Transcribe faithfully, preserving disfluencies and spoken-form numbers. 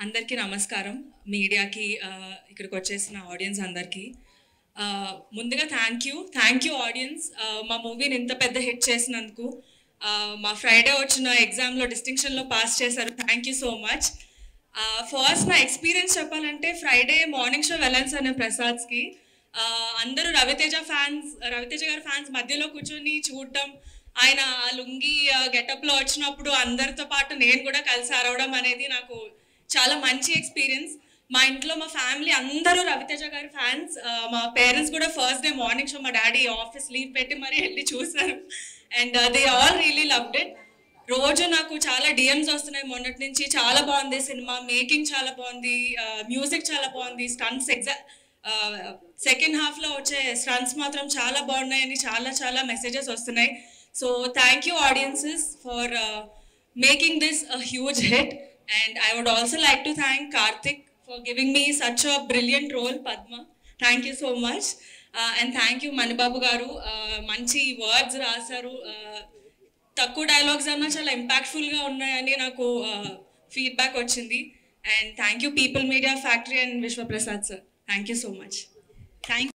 అందరికీ నమస్కారం. మీడియాకి ఇక్కడికి వచ్చేసిన ఆడియన్స్ అందరికీ ముందుగా thank you thank you audience మా మూవీని ఇంత పెద్ద హిట్ చేసినందుకు. మా ఫ్రైడే వచ్చిన ఎగ్జామ్లో డిస్టింక్షన్లో పాస్ చేశారు. Thank you so much. First నా ఎక్స్పీరియన్స్ చెప్పాలంటే ఫ్రైడే మార్నింగ్ షో వెళ్ళాను సార్ నేను ప్రసాద్స్కి. అందరూ రవితేజ ఫ్యాన్స్ రవితేజ గారి ఫ్యాన్స్ మధ్యలో కూర్చొని చూడటం, ఆయన లుంగి గెటప్లో వచ్చినప్పుడు అందరితో పాటు నేను కూడా కలిసి అరవడం అనేది నాకు చాలా మంచి ఎక్స్పీరియన్స్. మా ఇంట్లో మా ఫ్యామిలీ అందరూ రవితేజ గారి ఫ్యాన్స్. మా పేరెంట్స్ కూడా ఫస్ట్ డే మార్నింగ్ షో మా డాడీ ఆఫీస్ లీవ్ పెట్టి మరీ వెళ్ళి చూసారు. And they all really loved it. రోజు నాకు చాలా డిఎమ్స్ వస్తున్నాయి మొన్నటి నుంచి. చాలా బాగుంది సినిమా, మేకింగ్ చాలా బాగుంది, మ్యూజిక్ చాలా బాగుంది, స్టంట్స్ ఎగ్జా సెకండ్ హాఫ్లో వచ్చే స్టంట్స్ మాత్రం చాలా బాగున్నాయని చాలా చాలా మెసేజెస్ వస్తున్నాయి. So thank you audiences for making this a huge hit. And I would also like to thank Karthik for giving me such a brilliant role, Padma. Thank you so much. Uh, and thank you, Manibabu Garu. Uh, manchi words rasaru. Takku dialogues anna chala impactful ga unnayani naku feedback vachindi. And thank you, People Media Factory and Vishwa Prasad sir. Thank you so much. Thank